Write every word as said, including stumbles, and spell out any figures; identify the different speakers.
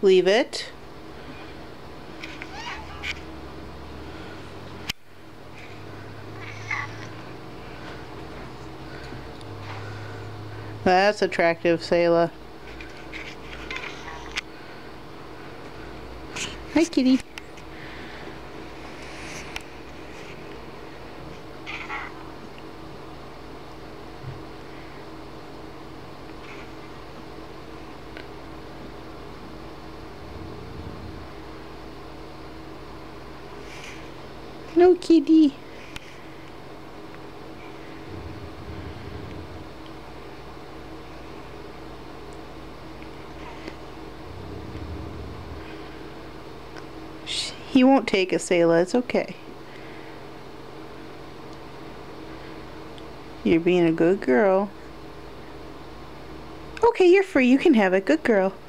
Speaker 1: leave it. That's attractive, Selah. Hi, kitty. No, kitty. He won't take a Selah, it's okay. You're being a good girl. Okay, you're free, you can have it. Good girl.